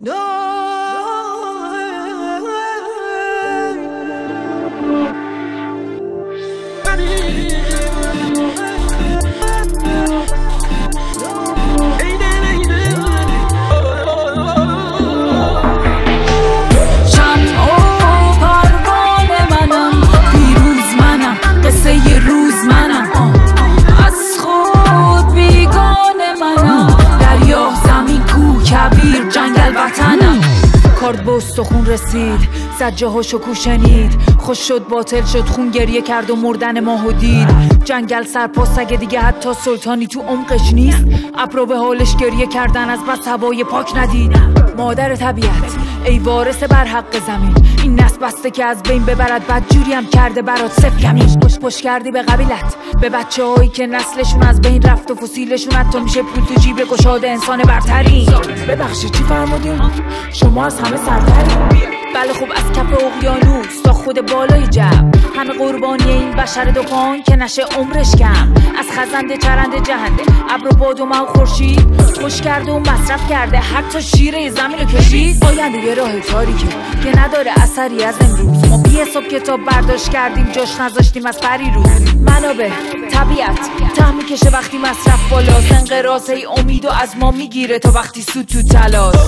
کارد به استخون رسید، زجه ها شکو شنید، خوش شد باطل شد، خون گریه کرد و مردن ماهو دید. جنگل سرپاس اگه دیگه حتی سلطانی تو عمقش نیست، ابرو به حالش گریه کردن از بس هوای پاک ندید. مادر طبیعت ای وارث بر حق زمین، این نسل بسته که از بین ببرد، بدجوری هم کرده برات صف کمین. پشت کردی به قبیلت، به بچه هایی که نسلشون از بین رفت و فسیلشون حتی میشه پول تو جیب گشاد انسان برتری. ببخشید چی فرمودین؟ شما از همه سرترین. بله خب از کف اقیانوس تا خود بالای جو، همه قربانی این بشر دکان که نشه عمرش کم. از خزنده چرنده جهنده، ابر و باد و مه و خورشید، خوش کرده و مصرف کرده، حتی شیره زمین رو کشید. آینده یه راه تاریکه که نداره اثری از امروز، ما بی حساب کتاب برداشت کردیم، جاش نذاشتیم از پریروز. منابع طبیعت ته میکشه وقتی مصرف بالاست، انقراض ای امید و از ما میگیره تا وقتی سود تو تلاست.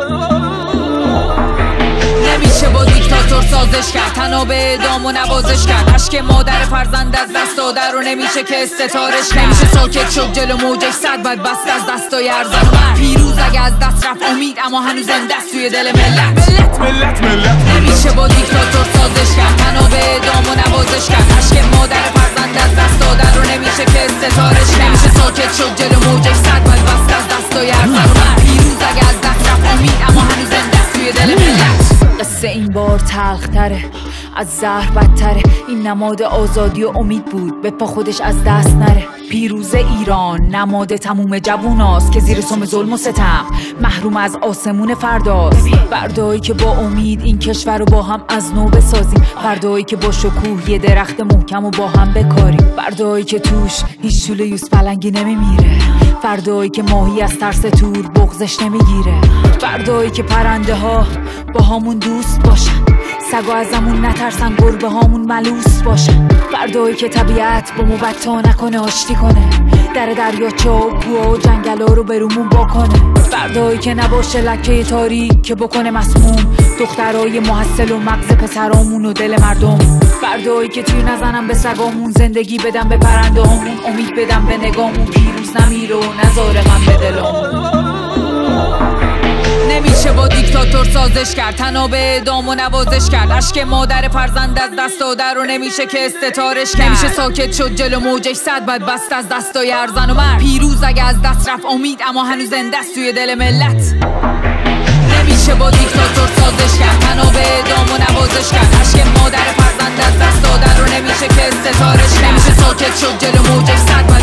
نمیشه با دیکتاتور سازش کرد، تناب اعدام و نوازش کرد، عشق مادر فرزند از دست داده رو نمیشه که استتارش کرد. نمیشه ساکت شد جلو موجش، صد باید بست از دستای ارزان. پیروز اگه از دست رفت امید، اما هنوز زنده است توی دل ملت. نمیشه با دیکتاتور سازش کرد، تناب اعدام و نوازش کرد، عشق مادر فرزند از دست داده رو نمیشه که استتارش کرد. نمیشه ساکت شد جلو موجش، صد باید بست از دستای ارزان. پیروز اگه از دست رفت امید، اما هنوز زنده است توی دل ملت. قصه این بار تلختره، از زهر بدتره، این نماد آزادی و امید بود، به پا خودش از دست نره. پیروز ایران نماد تموم جووناست که زیر سم ظلم و ستم محروم از آسمون فرداست. فردایی که با امید این کشور رو با هم از نو بسازیم، فردایی که با شکوه یه درخت محکم و با هم بکاریم، فردایی که توش هیچ شوله یوز پلنگی نمیمیره، فردایی که ماهی از ترس تور بغزش نمیگیره، فردایی که پرنده ها با همون دوست باشن، سگا ازمون نترسن، گربه هامون ملوس باشن، فردایی که طبیعت با ما بتا نکنه، آشتی کنه، در دریاچه و کوه و جنگل ها رو برومون باکنه، فردایی که نباشه لکه تاریک که بکنه مسموم دخترای محصل و مغز پسرامون و دل مردم، فردایی که تیر نزنم به سگامون، زندگی بدم به پرنده هامون، امید بدم به نگامون، پیروز نمیره و نذاره غم به دلامون. نمیشه با دیکتاتور سازش کرد، تناب اعدام و نوازش کرد، عشق مادر فرزند از دست داده رو نمیشه که استتارش کرد. نمیشه ساکت شد جلو موجش، صد باید بست از دستای ارزن و مرد. پیروز اگه از دست رفت امید، اما هنوز زنده است توی دل ملت. نمیشه با دیکتاتور سازش کرد، تناب اعدام و نوازش کرد، عشق مادر فرزند از دست داده رو نمیشه که استتارش کرد. نمیشه ساکت شد جلو موجش، صد